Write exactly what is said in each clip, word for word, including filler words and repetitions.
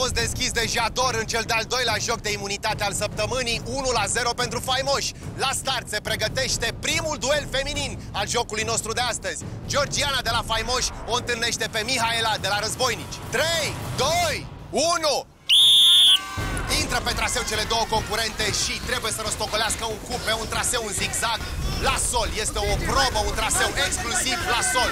fost deschis de Jador în cel de-al doilea joc de imunitate al săptămânii, unu la zero pentru faimoși. La start se pregătește primul duel feminin al jocului nostru de astăzi. Georgiana de la faimoși o întâlnește pe Mihaela de la războinici. trei, doi, unu... Intră pe traseu cele două concurente și trebuie să rostocolească un cub pe un traseu în zigzag la sol. Este o probă, un traseu exclusiv la sol.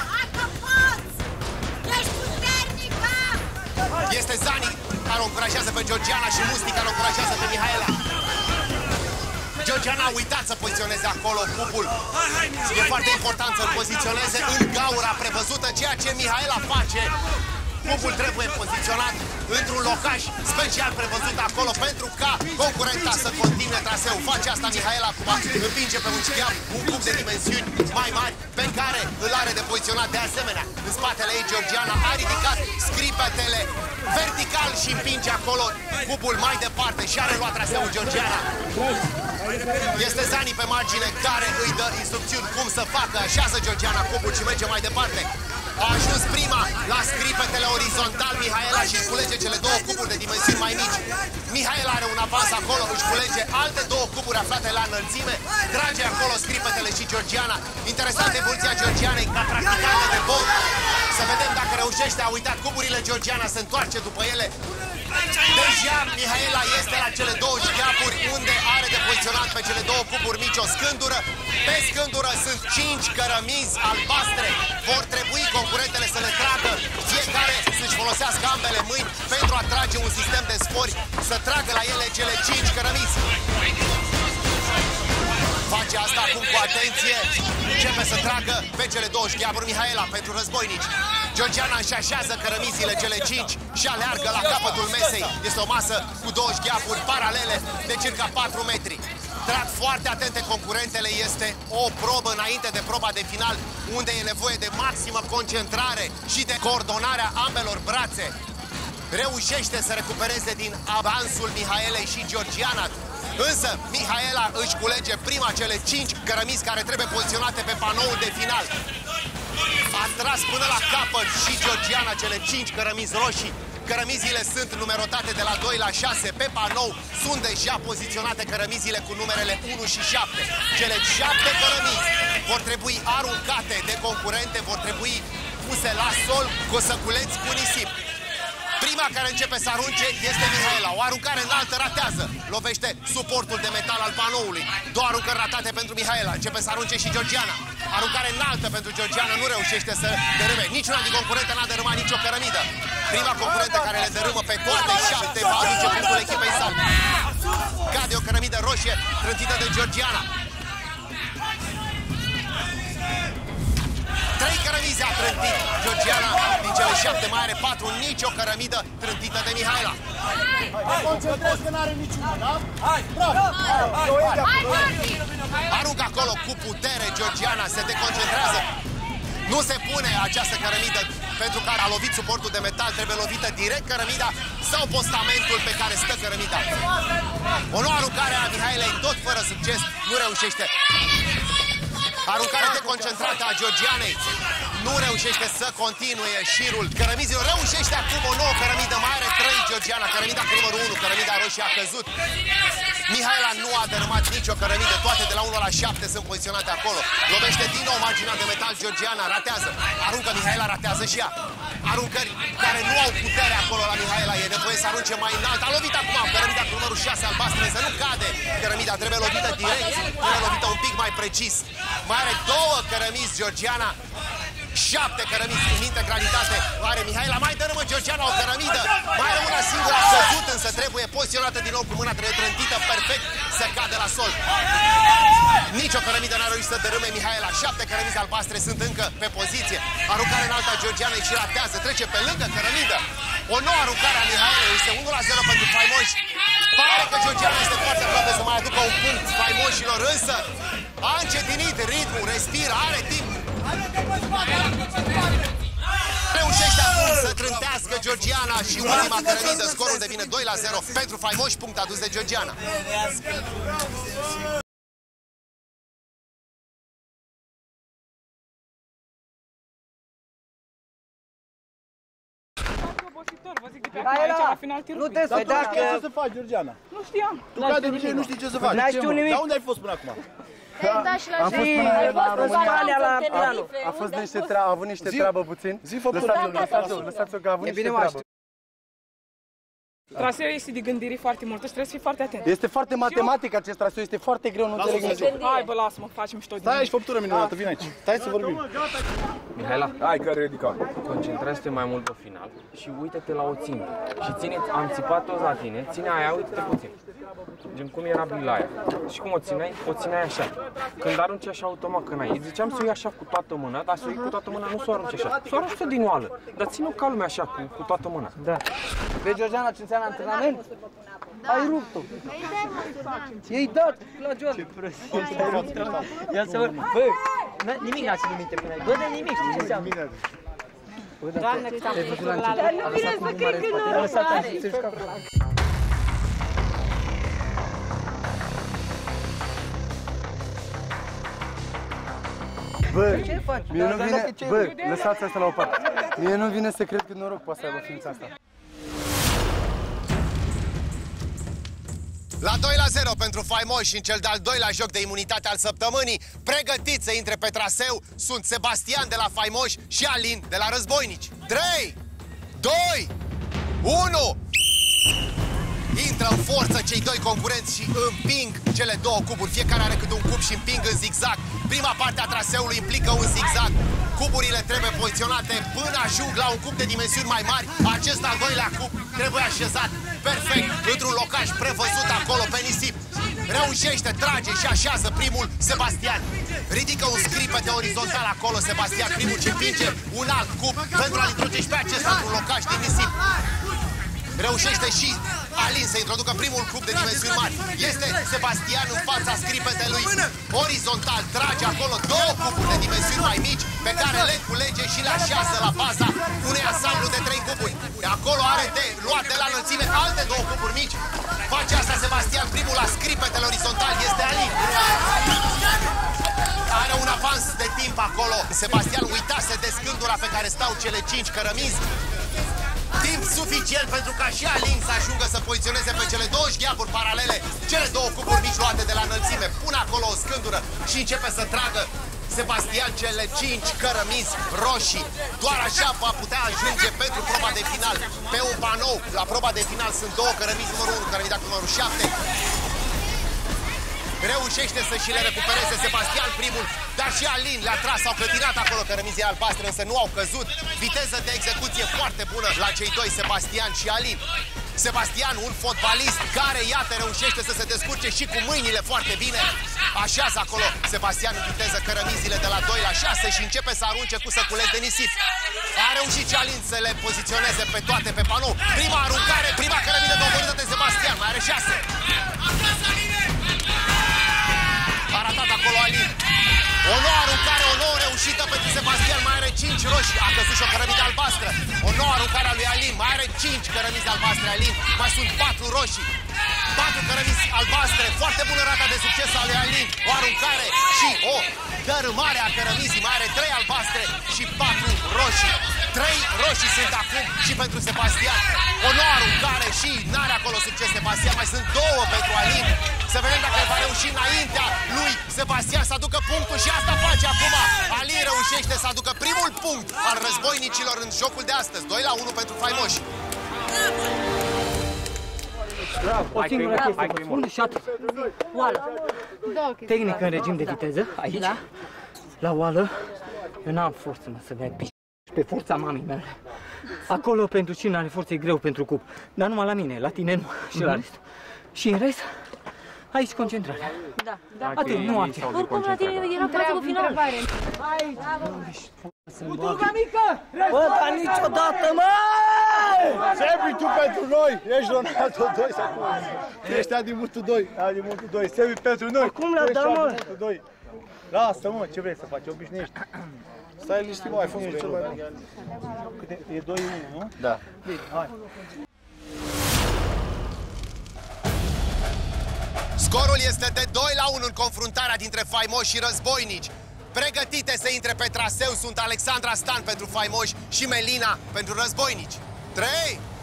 Este Zani care o încurajează pe Georgiana și Musti care o încurajează pe Mihaela. Georgiana a uitat să poziționeze acolo cubul. E foarte important să-l poziționeze în gaura prevăzută, ceea ce Mihaela face. Cubul trebuie poziționat într-un locaș special prevăzut acolo pentru ca concurenta să continue traseul. Face asta Mihaela acum, împinge pe un șcheap un cub de dimensiuni mai mari pe care îl are de poziționat de asemenea. În spatele ei Georgiana a ridicat scripetele vertical și împinge acolo cubul mai departe și a reluat traseul Georgiana. Este Zani pe margine care îi dă instrucțiuni cum să facă. Așează Georgiana cubul și merge mai departe. A ajuns prima la scripetele orizontal Mihaela și își culege cele două cuburi de dimensiuni mai mici. Mihaela are un avans acolo, își culege alte două cuburi aflate la înălțime, trage acolo scripetele și Georgiana. Interesant evoluția Georgianei ca practicantă de bot. Să vedem dacă reușește. A uitat cuburile, Georgiana se întoarce după ele. Deja Mihaela este la cele două șcheapuri unde are de poziționat pe cele două cuburi mici o scândură. Pe scândură sunt cinci cărămizi albastre. Vor trebui concurentele să le tragă, fiecare să-și folosească ambele mâini pentru a trage un sistem de spori, să tragă la ele cele cinci cărămizi. Face asta acum cu atenție. Începe să tragă pe cele două șcheapuri Mihaela pentru războinici. Georgiana își așează cărămizile cele cinci și aleargă la capătul mesei. Este o masă cu două șcheapuri paralele de circa patru metri. Trag foarte atente concurentele, este o probă înainte de proba de final, unde e nevoie de maximă concentrare și de coordonarea ambelor brațe. Reușește să recupereze din avansul Mihaelei și Georgiana. Însă Mihaela își culege prima cele cinci cărămizi care trebuie poziționate pe panoul de final. A tras până la capăt și Georgiana cele cinci cărămizi roșii. Cărămizile sunt numerotate de la doi la șase. Pe panou sunt deja poziționate cărămizile cu numerele unu și șapte. Cele șapte cărămizi vor trebui aruncate de concurente, vor trebui puse la sol cu săculeți cu nisip. Prima care începe să arunce este Mihaela. O aruncare înaltă ratează. Lovește suportul de metal al panoului. Două aruncări ratate pentru Mihaela. Începe să arunce și Georgiana. Aruncare înaltă pentru Georgiana. Nu reușește să dărâme. Niciuna din concurente n-a dărâmat nicio cărămidă. Prima concurentă care le dărâmă pe toate șapte va aduce punctul echipei sale. Cade o cărămidă roșie trântită de Georgiana. Trei cărămizi a trântit Georgiana. Din cele șapte mai are patru. Nici o cărămidă trântită de Mihaela. Concentrez că n-are niciuna, da? Hai! Bravo! Aruncă acolo cu putere Georgiana. Se deconcentrează. Nu se pune această cărămidă pentru care a lovit suportul de metal. Trebuie lovită direct cărămida sau postamentul pe care stă cărămida. O nouă aruncare a Mihaelei, tot fără succes. Nu reușește. Aruncare deconcentrată a Georgianei. Nu reușește să continue șirul cărămizilor. Reușește acum o nouă cărămidă. Mai are trei Georgiana. Cărămida cu numărul unu. Cărămida roșie a căzut. Mihaela nu a dărâmat nicio cărămidă. Toate de la unu la șapte sunt poziționate acolo. Lovește din nou marginea de metal. Georgiana ratează. Aruncă Mihaela, ratează și ea. Aruncări care nu au putere acolo la Mihaela. E nevoie să arunce mai înalt. A lovit acum cărămida cu numărul șase albastră. Însă nu cade. Cărămida trebuie lovită direct. Trebuie lovită un pic mai precis. Mai are două cărămizi Georgiana. Șapte cărămizi în integralitate are Mihaela. Mai dărâmă Georgiana o cărămidă. Mai are una singură a căzut, însă trebuie poziționată din nou cu mâna, trebuie trântită perfect să cadă la sol. Nici o cărămidă n-a reușit să dărâme Mihaela. Șapte cărămizi albastre sunt încă pe poziție. Aruncare înaltă a Georgianei și ratează. Trece pe lângă cărămidă. O nouă aruncare a Mihaelei. Este unu la zero pentru faimoși. Pare că Georgiana este foarte aproape să mai aducă un punct faimoșilor, însă a încetinit ritmul, respiră, are timp. Reușește acum să trântească Georgiana și ultima cărămidă. Scorul devine doi la zero pentru faimoși, punct adus de Georgiana. doctor, vă zic de pe acum aici la final tirul. Nu te Dar tu dacă... știi ce să faci, Georgiana. Nu știam. Tu ca de obicei nu știi ce să faci. N-ai știut nimic. Dar unde ai fost până acum? Da, și la Am fost până la România, la Milano. A fost niște treabă, a avut niște treabă puțin. Zi făptura. Lăsați-o, lăsați-o că a avut niște treabă. Traseul este de gândire foarte multă și trebuie să fii foarte atent. Este foarte matematic acest traseu, este foarte greu, nu înțeleg nici. Hai bă, lasă-mă, facem mișto de Stai aici, făptură minunată, vine aici. Stai să vorbim. Mihaela, Hai, care ridica. concentrează-te mai mult pe final și uite-te la o țintă. Și ține, am țipat toți la tine, ține aia, uite-te puțin. Gen cum era bilaia. Și cum o țineai? O țineai așa. Când arunci așa automat că n-ai. Ziceam să o iei așa cu toată mâna, dar să o iei cu toată mâna, nu să o arunci așa. Să o arunci din oală, dar ține-o ca lumea așa, cu, cu toată mâna. Da. Vezi, Georgiana, ce înseamnă antrenament? Ai rupt-o. Ei dat, la George. Ce prost. Ia să văd. Bă, nimic n-a ținut minte până aici. Bă, de nimic, știi ce înseamnă? Doamne, cât am făcut la Dar nu vine să cred că nu o are. Bă, Ce faci? mie nu Dar vine, dacă ce- bă, lăsați asta la o parte. Mie nu vine să cred că noroc poate să aibă ființa asta. La doi la zero pentru faimoși în cel de-al doilea joc de imunitate al săptămânii. Pregătiți să intre pe traseu sunt Sebastian de la faimoși și Alin de la războinici. trei, doi, unu. Intră în forță cei doi concurenți și împing cele două cuburi. Fiecare are câte un cub și împing în zigzag. Prima parte a traseului implică un zigzag. Cuburile trebuie poziționate până ajung la un cub de dimensiuni mai mari. Acest al doilea cub trebuie așezat perfect într-un locaș prevăzut acolo pe nisip. Reușește, trage și așează primul Sebastian. Ridică un scripete orizontal acolo Sebastian primul și împinge un alt cub pentru a-l introduce și pe acesta într-un locaș de nisip. Reușește și Alin să introducă primul cub de dimensiuni mari. Este Sebastian în fața scripetelui orizontal. Trage acolo două cuburi de dimensiuni mai mici pe care le culege și le așează la baza unui ansamblu de trei cuburi. Acolo are de luat de la înălțime alte două cuburi mici. Face asta Sebastian primul la scripetele orizontal. Este Alin. Are un avans de timp acolo. Sebastian uitase de scândura pe care stau cele cinci cărămizi. Timp suficient pentru ca și Alin să ajungă să poziționeze pe cele două șgheaburi paralele, cele două cuburi mici luate de la înălțime. Pune acolo o scândură și începe să tragă Sebastian cele cinci cărămizi roșii. Doar așa va putea ajunge pentru proba de final. Pe un panou, la proba de final sunt două cărămizi numărul unu, cărămida cu numărul șapte. Reușește să și le recupereze Sebastian primul, dar și Alin le-a tras, au clătinat acolo cărămizii albastre, însă nu au căzut. Viteză de execuție foarte bună la cei doi, Sebastian și Alin. Sebastian, un fotbalist care, iată, reușește să se descurce și cu mâinile foarte bine. Așează acolo Sebastian în viteză cărămizile de la doi la șase și începe să arunce cu săculeți de nisip. A reușit și Alin să le poziționeze pe toate pe panou. Prima aruncare, prima cărămidă doborâtă de Sebastian, mai are șase. A ratat acolo Alin. O nouă aruncare, o nouă reușită pentru Sebastian, mai are cinci roșii. A căzut și o cărămidă albastră. O nouă aruncare a lui Alin, mai are cinci cărămizi albastre Alin. Mai sunt patru roșii. Patru cărămizi albastre, foarte bună rata de succes a lui Alin. O aruncare și o dărâmare a cărămizii, mai are trei albastre și patru roșii. Trei roșii sunt acum și pentru Sebastian. O nouă aruncare și n-are acolo succes Sebastian. Mai sunt două pentru Alin. Să vedem dacă va reuși înaintea lui Sebastian să aducă punctul și asta face acum. Alin reușește să aducă primul punct al războinicilor în jocul de astăzi. doi la unu pentru faimoși. O singură chestie, vă spun și atât. Oală. Tehnică în regim de viteză, aici, la oală. Eu n-am forță, mă, să merg pe forța mamei mele. Acolo pentru cine are forță e greu pentru cup. Dar numai la mine, la tine nu și la rest. Și în rest, aici concentrare. Da, da. Atât, nu altceva. Oricum la tine era față pe final. Bă, dar niciodată, mă! Sebi, tu pentru noi! Ești Ronaldo doi sau cum? Tu ești Adimutu doi. Adimutu doi. Sebi pentru noi. Cum le-a dat, mă? Lasă, mă, ce vrei să faci? Obișnuiești. Stai liniștit, mă, ai fost cel mai bun. E doi unu, nu? Da. Bine, hai. Scorul este de doi la unu în confruntarea dintre faimoși și războinici. Pregătite să intre pe traseu sunt Alexandra Stan pentru faimoși și Melina pentru războinici. trei,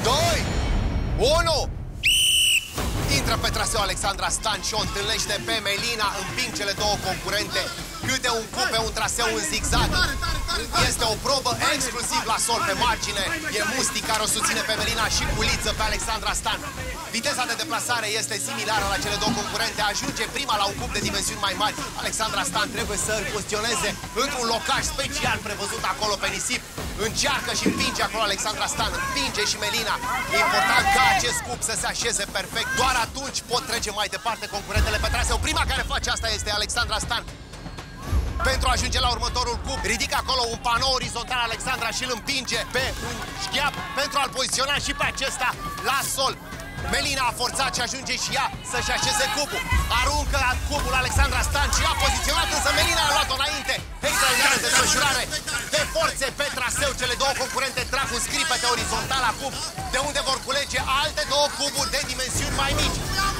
doi, unu. Intră pe traseu Alexandra Stan și o întâlnește pe Melina. Împing cele două concurente câte un cub pe un traseu în zigzag. Este o probă exclusiv la sol pe margine. E Musti care o susține pe Melina și Culiță pe Alexandra Stan. Viteza de deplasare este similară la cele două concurente. Ajunge prima la un cub de dimensiuni mai mari. Alexandra Stan trebuie să îl poziționeze într-un locaj special prevăzut acolo pe nisip. Încearcă și împinge acolo Alexandra Stan. Împinge și Melina. E important ca acest cub să se așeze perfect. Doar atunci pot trece mai departe concurentele pe traseu. Prima care face asta este Alexandra Stan. Pentru a ajunge la următorul cub, ridică acolo un panou orizontal Alexandra și îl împinge pe un șgheap pentru a-l poziționa și pe acesta la sol. Melina a forțat și ajunge și ea să-și așeze cubul. Aruncă cubul Alexandra Stan și a poziționat, însă Melina a luat-o înainte. Extraordinară desfășurare de forțe pe traseu. Cele două concurente trag un scripete orizontal la cub, de unde vor culege alte două cuburi de dimensiuni mai mici.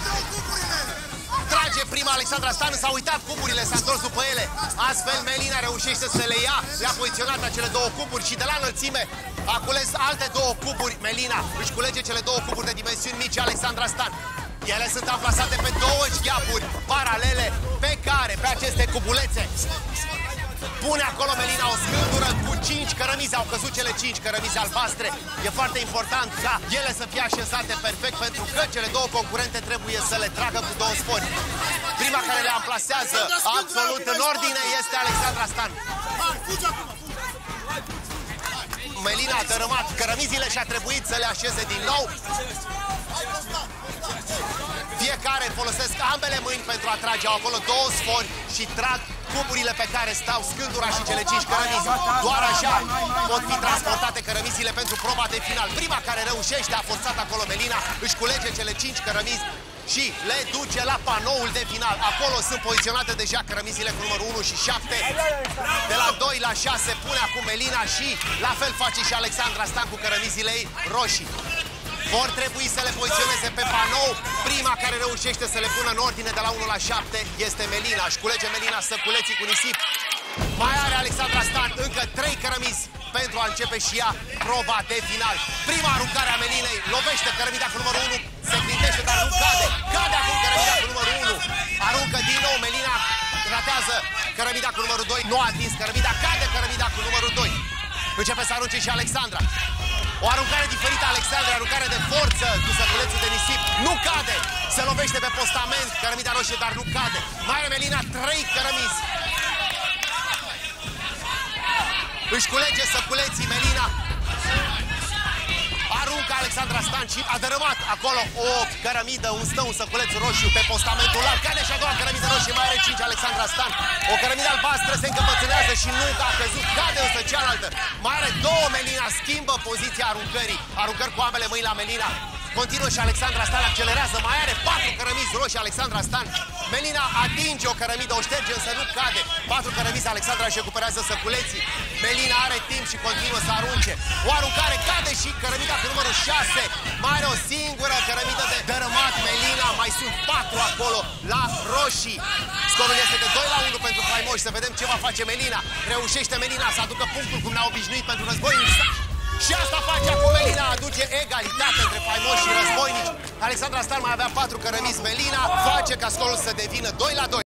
Trage prima Alexandra Stan, s-a uitat cuburile, s-a întors după ele. Astfel Melina reușește să le ia. Le-a poziționat acele două cuburi și de la înălțime a cules alte două cuburi. Melina își culege cele două cuburi de dimensiuni mici Alexandra Stan. Ele sunt amplasate pe două șgheapuri paralele pe care, pe aceste cubulețe, pune acolo Melina o scândură cu cinci cărămizi. Au căzut cele cinci cărămizi albastre. E foarte important ca ele să fie așezate perfect, pentru că cele două concurente trebuie să le tragă cu două spori. Prima care le amplasează absolut în ordine este Alexandra Stan. Melina a dărâmat cărămizile și a trebuit să le așeze din nou. Fiecare folosesc ambele mâini pentru a trage acolo două sfori și trag cuburile pe care stau scândura și cele cinci cărămizi. Doar așa pot fi transportate cărămizile pentru proba de final. Prima care reușește, a forțat acolo Melina, își culege cele cinci cărămizi și le duce la panoul de final. Acolo sunt poziționate deja cărămizile cu numărul unu și șapte. De la doi la șase pune acum Melina și la fel face și Alexandra Stan cu cărămizile ei roșii. Vor trebui să le poziționeze pe panou. Prima care reușește să le pună în ordine de la unu la șapte este Melina. Își culege Melina săculeții cu nisip. Mai are Alexandra Stan încă trei cărămizi pentru a începe și ea proba de final. Prima aruncare a Melinei lovește cărămida cu numărul unu, se clintește, dar nu cade. Cade acum cărămida cu numărul unu. Aruncă din nou Melina, ratează cărămida cu numărul doi. Nu a atins cărămida, cade cărămida cu numărul doi. Începe să arunce și Alexandra. O aruncare diferită a Alexandra, aruncare de forță cu săculețul de nisip. Nu cade! Se lovește pe postament, cărămida roșie, dar nu cade. Mai are Melina trei cărămizi. Își culege săculeții Melina. Aruncă Alexandra Stan și a dărâmat acolo o cărămidă, un stă, un săculeț roșu pe postamentul larg. Cade și a doua cărămidă roșie, mai are cinci Alexandra Stan. O cărămidă albastră se încăpățânează și nu a căzut, cade însă cealaltă. Mai are două Melina, schimbă poziția aruncării. Aruncări cu ambele mâini la Melina. Continuă și Alexandra Stan accelerează, mai are patru cărămizi roșii Alexandra Stan. Melina atinge o cărămidă, o șterge, însă nu cade. Patru cărămizi, Alexandra își recuperează săculeții. Melina are timp și continuă să arunce. O aruncare, cade și cărămida cu numărul șase. Mai are o singură cărămidă de dărâmat Melina, mai sunt patru acolo la roșii. Scorul este de doi la unu pentru faimoși. Să vedem ce va face Melina. Reușește Melina să aducă punctul cum ne-a obișnuit pentru războinici. Și asta face acum Melina, aduce egalitate între faimoși și războinici. Alexandra Stan mai avea patru cărămizi, Melina face ca scorul să devină doi la doi.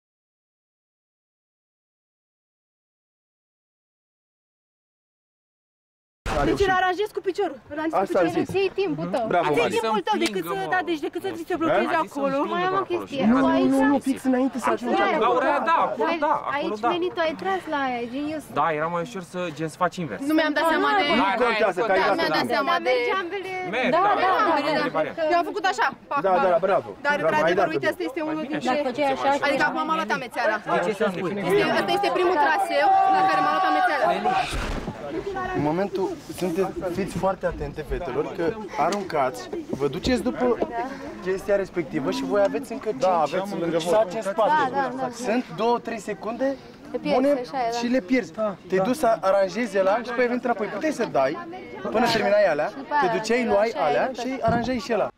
Deci îl aranjezi cu piciorul. Asta ar fi timpul tău. Bravo, Asta e Mari. timpul tău, decât să, da, deci decât să ți se blochezi acolo. Mai am o chestie. Nu, nu, nu, fix înainte să ajungi acolo. Gaura aia, da, acolo da, acolo Aici, da. Meli, tu ai tras la aia, genius. Da, era mai ușor să gen să faci invers. Nu mi-am dat seama de... Nu contează, că ai Da, dat mi-am dat da. seama de... merge ambele... Merg, Da, da, da, da, da. da. Eu am făcut așa, pac, Da, da, da, bravo. Dar, Bravo, ai într-adevăr, dat-o uite, bine. asta este unul dintre... Dacă făceai așa, Adică acum m-am luat amețeala. De ce să spui? Asta este primul traseu la care m-am luat amețeala. În momentul, sunteți, fiți foarte atente, fetelor, că aruncați, vă duceți după chestia respectivă și voi aveți încă cinci da, aveți lângă saci în spate. Da, da, da. Sunt două trei secunde pierzi, bune așa e, da. și le pierzi. Te duci să aranjezi ăla și pe venit înapoi. Puteai să dai până terminai alea, te duceai, luai alea și aranjai și ăla.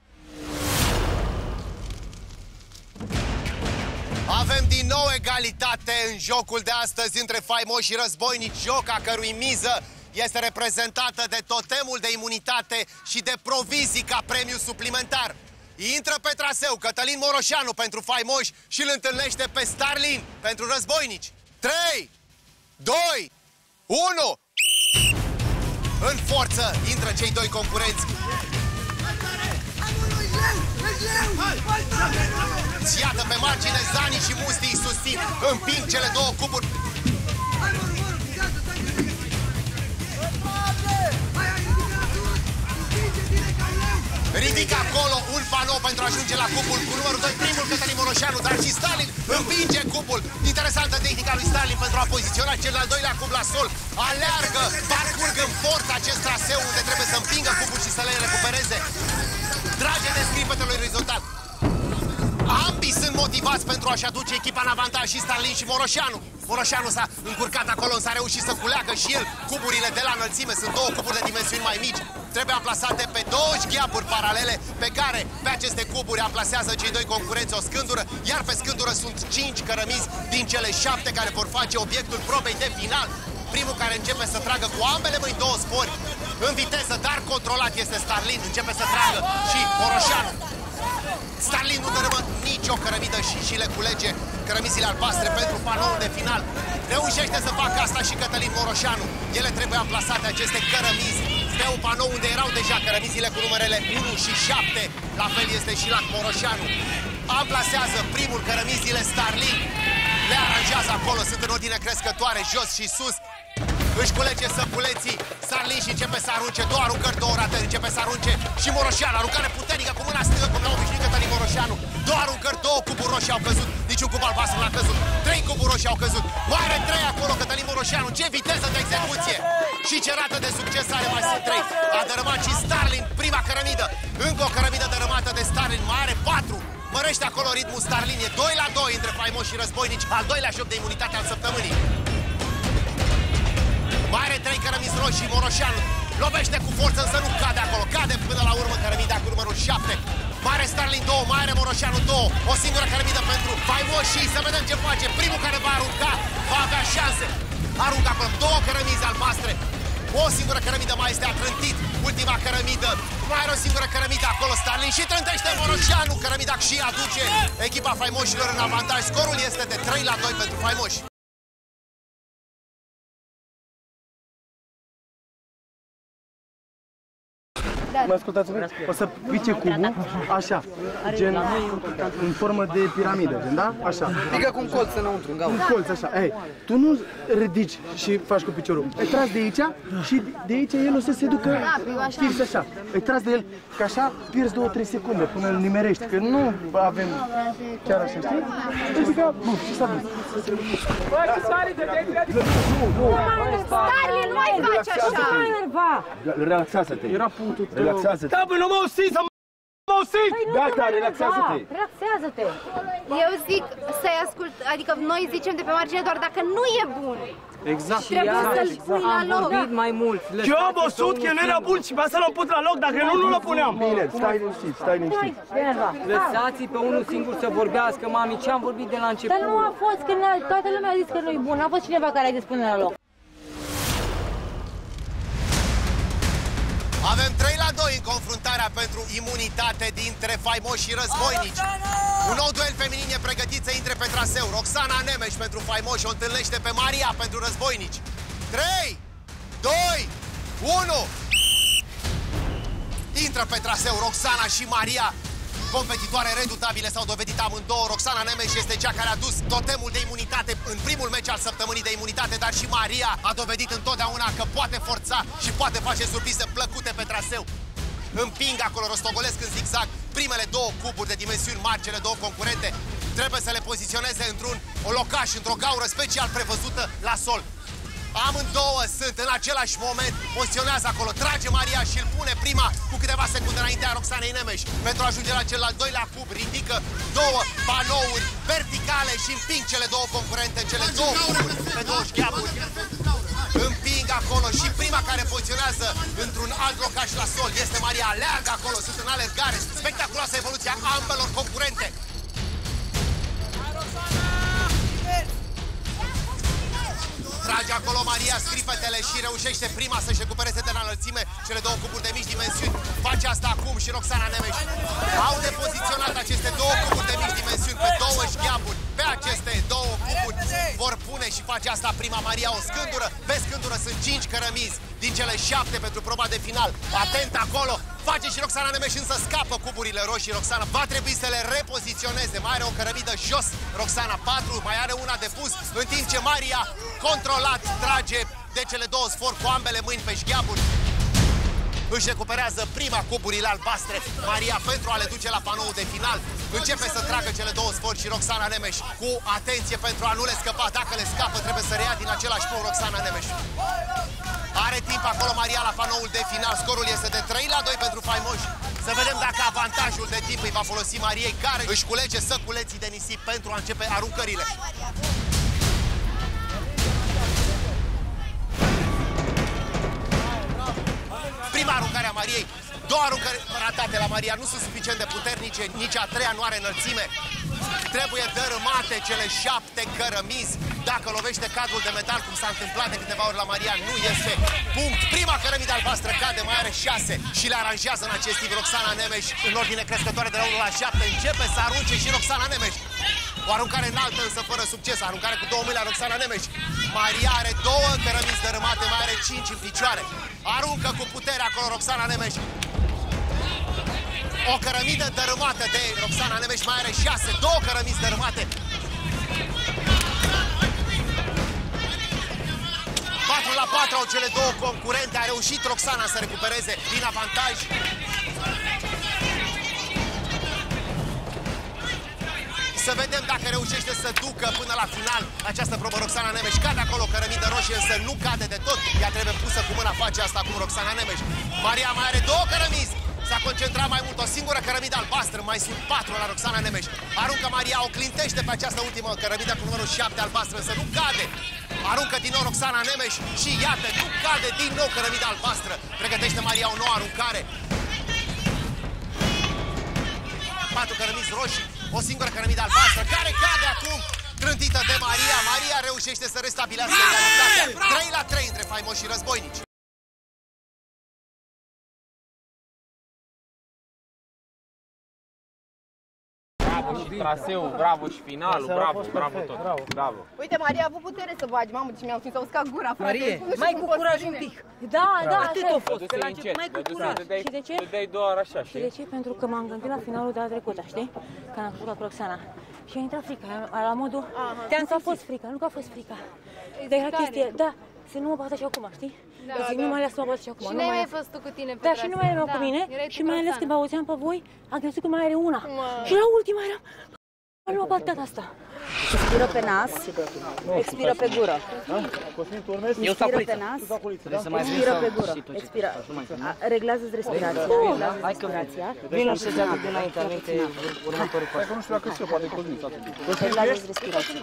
Avem din nou egalitate în jocul de astăzi între faimoși și războinici, joc a cărui miză este reprezentată de totemul de imunitate și de provizii ca premiu suplimentar. Intră pe traseu Cătălin Moroșanu pentru faimoși și îl întâlnește pe Starlin pentru războinici. trei, doi, unu. În forță intră cei doi concurenți. Iată pe margine, Zani și Musti îi susțin, împing cele două cupuri. Ridică acolo un panou pentru a ajunge la cupul cu numărul doi, primul Cătălin Moroșanu, dar și Stalin împinge cupul. Interesantă tehnica lui Stalin pentru a poziționa cel al doilea cup la sol. Aleargă, parcurg în forță acest traseu unde trebuie să împingă cupul și să le recupereze. Trage de scripătelui orizontal. Ambii sunt motivați pentru a-și aduce echipa în avantaj, și Starlin și Moroșanu. Moroșanu s-a încurcat acolo, s-a reușit să culeagă și el cuburile de la înălțime. Sunt două cuburi de dimensiuni mai mici. Trebuie amplasate pe două gheapuri paralele pe care, pe aceste cuburi, amplasează cei doi concurenți o scândură, iar pe scândură sunt cinci cărămizi din cele șapte care vor face obiectul probei de final. Primul care începe să tragă cu ambele mâini două spori în viteză, dar controlat, este Starlin. Începe să tragă și Moroșanu. Starlin nu dărâmă nicio cărămidă și, și le culege cărămizile albastre pentru panoul de final. Reușește să facă asta și Cătălin Moroșanu. Ele trebuie amplasate, aceste cărămizi, pe un panou unde erau deja cărămizile cu numerele unu și șapte. La fel este și la Moroșanu. Amplasează primul cărămizile Starlin. Le aranjează acolo, sunt în ordine crescătoare, jos și sus. Își culege săpuleții, Starlin și începe să arunce, două aruncări, două rate, începe să arunce și Moroșanu, aruncare puternică cu mâna stângă, cum l-a obișnuit Cătălin Moroșanu. Două aruncări, două cuburi roșii au căzut, niciun cub albastru n-a căzut, trei cuburi roșii au căzut, mai are trei acolo Cătălin Moroșanu, ce viteză de execuție și ce rată de succes are, mai sunt trei. A dărâmat și Starlin prima cărămidă, încă o cărămidă dărâmată de Starlin, mai are patru. Mărește acolo ritmul Starlin, e doi la doi între faimoși și războinici, al doilea joc de imunitate al săptămânii. Mai are trei cărămizi roșii, Moroșanu lovește cu forță, însă nu cade acolo, cade până la urmă cărămida cu numărul șapte. Mai are Starlin două, mai are Moroșanu două, o singură cărămidă pentru faimoșii, să vedem ce face. Primul care va arunca va avea șanse. Aruncă acolo două cărămizi albastre, o singură cărămidă mai este, a trântit ultima cărămidă. Mai are o singură cărămidă acolo Starlin și trântește Moroșanu cărămida și aduce echipa faimoșilor în avantaj. Scorul este de trei la doi pentru faimoși. Mă ascultați, o să pice cubul, așa, gen, în formă de piramidă, gen, da? Așa. Pică cu un colț înăuntru, în gaură. Un colț, așa, ei, tu nu ridici și faci cu piciorul, îi tragi de aici și de aici el o să se ducă fix așa. Îi tragi de el, că așa pierzi două trei secunde până îl nimerești, că nu avem chiar așa, știi? Deci că, buf, și s-a dus. Starlin, nu mai faci așa! Relaxează-te. Era punctul tău. Relaxează-te. Da, băi, nu mă auzi, să mă auzi! Gata, relaxează-te. Relaxează-te! Eu zic să-i ascult, adică noi zicem de pe margine doar dacă nu e bun. Exact. Trebuie să-l pui la Am loc. vorbit mai mult. Eu am văzut că nu era bun și pe asta l-am pus la loc, dacă nu, nu l puneam. Bine, stai liniștit, stai liniștit. Lăsați-i pe unul singur să vorbească, mami, ce am vorbit de la început. Dar nu a fost, că toată lumea a zis că nu e bun, n-a fost cineva care a zis până la loc. Avem trei la doi în confruntarea pentru imunitate dintre faimoși și războinici. Un nou duel feminin e pregătit să intre pe traseu. Roxana Nemes pentru faimoși o întâlnește pe Maria pentru războinici. trei, doi, unu. Intră pe traseu Roxana și Maria. Competitoare redutabile s-au dovedit amândouă. Roxana Nemes este cea care a dus totemul de imunitate în primul meci al săptămânii de imunitate, dar și Maria a dovedit întotdeauna că poate forța și poate face surprize plăcute pe traseu. Împing acolo, rostogolesc în zigzag primele două cuburi de dimensiuni mari, cele două concurente. Trebuie să le poziționeze într-un locaș, într-o gaură special prevăzută la sol. Amândouă sunt în același moment, poziționează acolo, trage Maria și îl pune prima cu câteva secunde înaintea Roxanei Nemes. Pentru a ajunge la cel al doilea cub, ridică două panouri verticale și împing cele două concurente, cele două cuburi pe două șcheapuri. Împing acolo și prima care poziționează într-un alt locaș la sol este Maria. Aleargă acolo, sunt în alergare, spectaculoasă evoluția ambelor concurente. Trage acolo Maria scripetele și reușește prima să-și recupereze de la înălțime cele două cuburi de mici dimensiuni. Face asta acum și Roxana Nemes. Au depoziționat aceste două cuburi de mici dimensiuni pe două șgheaburi. Pe aceste două cuburi vor pune și face asta prima Maria o scândură. Pe scândură sunt cinci cărămizi din cele șapte pentru proba de final. Atent acolo! Face și Roxana Nemes, însă scapă cuburile roșii. Roxana va trebui să le repoziționeze. Mai are o cărămidă jos. Roxana patru, mai are una de pus. În timp ce Maria, controlat, trage de cele două sfori cu ambele mâini pe șgheaburi. Își recuperează prima cuburile albastre. Maria, pentru a le duce la panoul de final, începe să tragă cele două sfori și Roxana Nemes cu atenție pentru a nu le scăpa. Dacă le scapă, trebuie să reia din același punct Roxana Nemes. Are timp acolo Maria la panoul de final. Scorul este de trei la doi pentru faimoși. Să vedem dacă avantajul de timp îi va folosi Mariei, care își culege săculeții de nisip pentru a începe aruncările. Prima aruncare a Mariei. Două aruncări ratate la Maria nu sunt suficient de puternice, nici a treia nu are înălțime. Trebuie dărâmate cele șapte cărămizi. Dacă lovește cadrul de metal, cum s-a întâmplat de câteva ori la Maria, nu este punct. Prima cărămidă albastră cade, mai are șase și le aranjează în acest timp Roxana Nemes. În ordine crescătoare de la unu la șapte începe să arunce și Roxana Nemes. O aruncare înaltă, însă fără succes. Aruncare cu două mâini la Roxana Nemes. Maria are două cărămizi dărâmate, mai are cinci în picioare. Aruncă cu putere acolo Roxana Nemes. O cărămidă dărâmată de Roxana Nemes, mai are șase, două cărămizi dărâmate. patru la patru au cele două concurente. A reușit Roxana să recupereze din avantaj. Să vedem dacă reușește să ducă până la final această probă Roxana Nemes. Cade acolo cărămidă roșie, însă nu cade de tot. Ea trebuie pusă cu mâna, face asta acum Roxana Nemes. Maria mai are două cărămizi. S-a concentrat mai mult, o singură cărămidă albastră, mai sunt patru la Roxana Nemes. Aruncă Maria, o clintește pe această ultimă cărămidă cu numărul șapte albastră, însă nu cade. Aruncă din nou Roxana Nemes și iată, nu cade din nou cărămidă albastră. Pregătește Maria o nouă aruncare. Patru cărămizi roșii, o singură cărămidă albastră, care cade acum, trântită de Maria. Maria reușește să restabilească egalitatea. trei la trei între faimoși și războinici. Bravo și traseul, bravo și finalul, bravo, bravo tot. Bravo. Uite, Maria a avut putere să bagi, mamă, ce mi-am simțit, a uscat gura, frate. Marie, mai cu curaj un pic. Da, da, atât a fost. Dă-te încet, mai cu curaj. și de ce? Dădeai doar așa, știi? Și de ce? Pentru că m-am gândit la finalul de la trecută, știi? Când am jucat cu Roxana. Și a intrat frica, la modul... Nu că a fost frica, nu că a fost frica. Dar era chestie, da, să nu mă bată și acum, știi? Da, zic, da. Nu mai ales să mă bată și acum. Și n-ai mai fost tu cu tine pe Da, și nu mai erau da, cu mine. Și mai ales când auzeam pe voi, am crezut că mai are una. Mă. Și la ultima eram... Nu mă bat data asta. Expiră pe nas, expiră pe gură. Expiră pe nas, expiră pe gură. Expiră. Reglează-ți respirația, reglează respirația. Vino și se atât dinainte, aminte următorul pas. Hai că nu știu dacă se poate Cosmin. Reglează-ți respirația.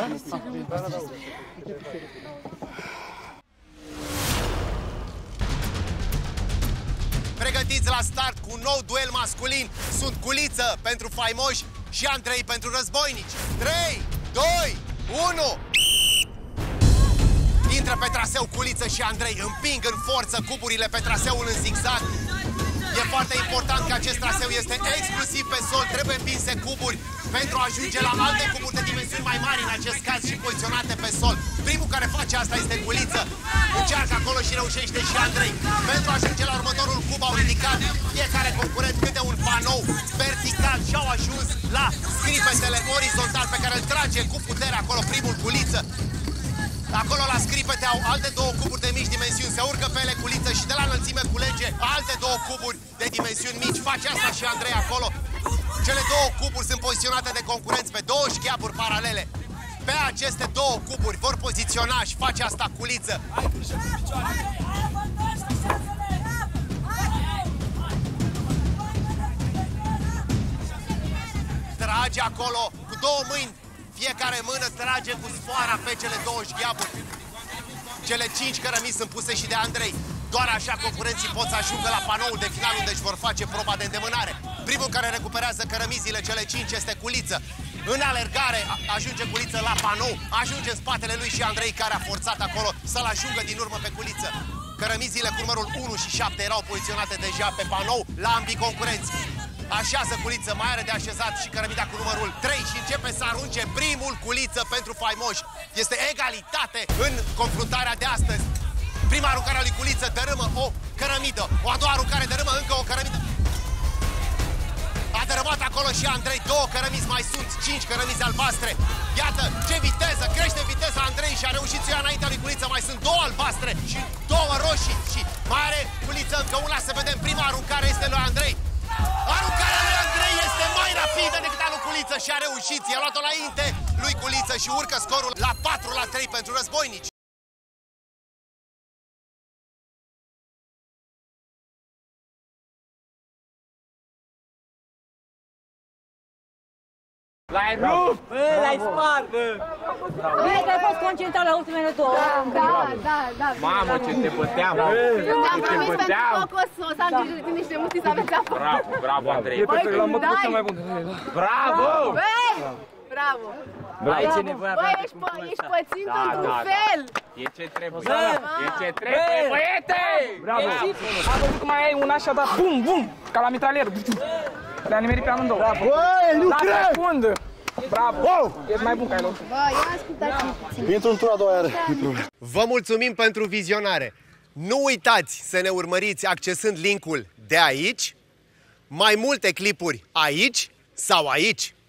Pregătiți la start cu un nou duel masculin. Sunt Culiță pentru faimoși și Andrei pentru războinici. trei, doi, unu. Intră pe traseu Culiță și Andrei. Împing în forță cuburile pe traseul în zigzag. E foarte important că acest traseu este exclusiv pe sol. Trebuie împinse cuburi pentru a ajunge la alte cuburi de dimensiuni mai mari, în acest caz și poziționate pe sol. Primul care face asta este Culiță. Încearcă acolo și reușește și Andrei. Pentru a ajunge la următorul cub au ridicat fiecare concurent câte un panou vertical și au ajuns la scripetele orizontal pe care îl trage cu putere acolo primul Culiță. Acolo la scripete au alte două cuburi de mici dimensiuni. Se urcă pe ele Culiță și de la înălțime culege alte două cuburi de dimensiuni mici. Face asta și Andrei acolo. Cele două cuburi sunt poziționate de concurenți pe două șcheaburi paralele. Pe aceste două cuburi vor poziționa și face asta Culiță. Trage acolo cu două mâini. Fiecare mână trage cu sfoara pe cele două șgheaburi. Cele cinci cărămizi sunt puse și de Andrei. Doar așa concurenții pot să ajungă la panoul de final unde își vor face proba de îndemânare. Primul care recuperează cărămizile, cele cinci, este Culiță. În alergare ajunge Culiță la panou, ajunge în spatele lui și Andrei, care a forțat acolo să-l ajungă din urmă pe Culiță. Cărămizile cu numărul unu și șapte erau poziționate deja pe panou la ambii concurenți. Așează Culiță, mai are de așezat și cărămida cu numărul trei și începe să arunce primul Culiță pentru faimoși. Este egalitate în confruntarea de astăzi. Prima aruncare a lui Culiță dărâmă o cărămidă, o a doua aruncare dărâmă încă o cărămidă. A dărâmat acolo și Andrei, două cărămizi mai sunt, cinci cărămizi albastre. Iată ce viteză, crește viteza Andrei și a reușit să ia înaintea lui Culiță. Mai sunt două albastre și două roșii și mai are Culiță încă una, să vedem. Prima aruncare este lui Andrei. Aruncarea lui Andrei este mai rapidă decât a lui Culiță și a reușit. I-a luat-o înainte lui Culiță și urcă scorul la patru la trei pentru războinici. L-ai rupt! Bă, l-ai spart, bă! Bine că ai fost concentrat la ultimele două. Da, da, da. Mamă, ce te băteam! Te-am promis pentru focus, o să am grijă de tine și de mulți să aveți apă. Bravo, bravo, Andrei! Băi, când dai! Bravo! Băi! Bravo! Aici e nevoia Băi, ești, pă, ești pățit într-un fel! E ce trebuie! E ce trebuie, băiete! Bravo! Am văzut cum mai ai un așa, dar bum, bum, ca la mitralier. Le-a nimerit pe amândouă. Băi, nu cred! Secundă! Bravo! Ești mai bun ca el. Bă, ia ascultați-mi puțin. Intru în tura a doua iară. Vă mulțumim pentru vizionare. Nu uitați să ne urmăriți accesând linkul de aici, mai multe clipuri aici sau aici.